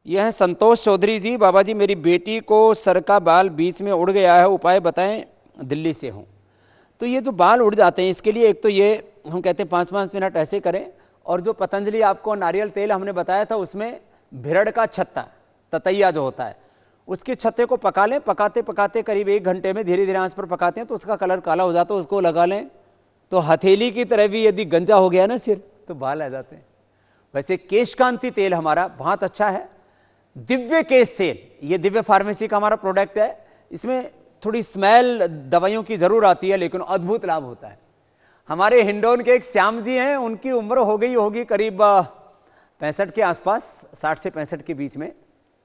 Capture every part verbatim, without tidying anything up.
यह है संतोष चौधरी जी। बाबा जी मेरी बेटी को सर का बाल बीच में उड़ गया है, उपाय बताएं, दिल्ली से हूँ। तो ये जो बाल उड़ जाते हैं इसके लिए एक तो ये हम कहते हैं पाँच पाँच मिनट ऐसे करें, और जो पतंजलि आपको नारियल तेल हमने बताया था उसमें भिरड़ का छत्ता ततैया जो होता है उसके छत्ते को पका लें। पकाते पकाते करीब एक घंटे में धीरे धीरे आंच पर पकाते हैं तो उसका कलर काला हो जाता है, उसको लगा लें तो हथेली की तरह भी यदि गंजा हो गया ना सिर तो बाल आ जाते हैं। वैसे केशकांति तेल हमारा बहुत अच्छा है। दिव्य केश तेल, ये दिव्य फार्मेसी का हमारा प्रोडक्ट है। इसमें थोड़ी स्मेल दवाइयों की जरूर आती है लेकिन अद्भुत लाभ होता है। हमारे हिंडौन के एक श्याम जी हैं, उनकी उम्र हो गई होगी करीब पैंसठ के आसपास, साठ से पैंसठ के बीच में।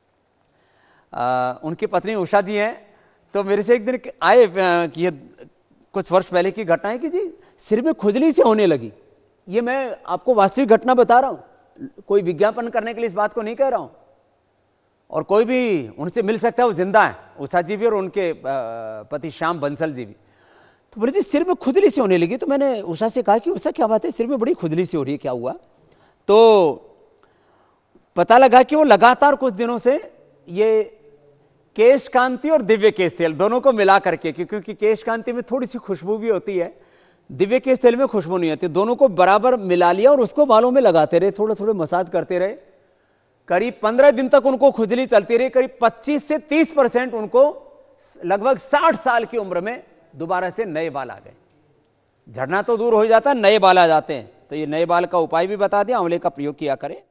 आ, उनकी पत्नी उषा जी हैं। तो मेरे से एक दिन आए कि ये कुछ वर्ष पहले की घटना है कि जी सिर में खुजली से होने लगी। ये मैं आपको वास्तविक घटना बता रहा हूँ, कोई विज्ञापन करने के लिए इस बात को नहीं कह रहा हूँ। और कोई भी उनसे मिल सकता है, वो जिंदा है, उषा जी भी और उनके पति श्याम बंसल जी भी। तो बोले जी सिर में खुजली सी होने लगी। तो मैंने उषा से कहा कि उषा क्या बात है, सिर में बड़ी खुजली सी हो रही है, क्या हुआ? तो पता लगा कि वो लगातार कुछ दिनों से ये केश कांति और दिव्य केश तेल दोनों को मिला करके, क्योंकि केश कांति में थोड़ी सी खुशबू भी होती है, दिव्य केश तेल में खुशबू नहीं होती, दोनों को बराबर मिला लिया और उसको बालों में लगाते रहे, थोड़े थोड़े मसाज करते रहे। करीब पंद्रह दिन तक उनको खुजली चलती रही। करीब पच्चीस से तीस परसेंट उनको लगभग साठ साल की उम्र में दोबारा से नए बाल आ गए। झड़ना तो दूर हो जाता है, नए बाल आ जाते हैं। तो ये नए बाल का उपाय भी बता दिया, आंवले का प्रयोग किया करें।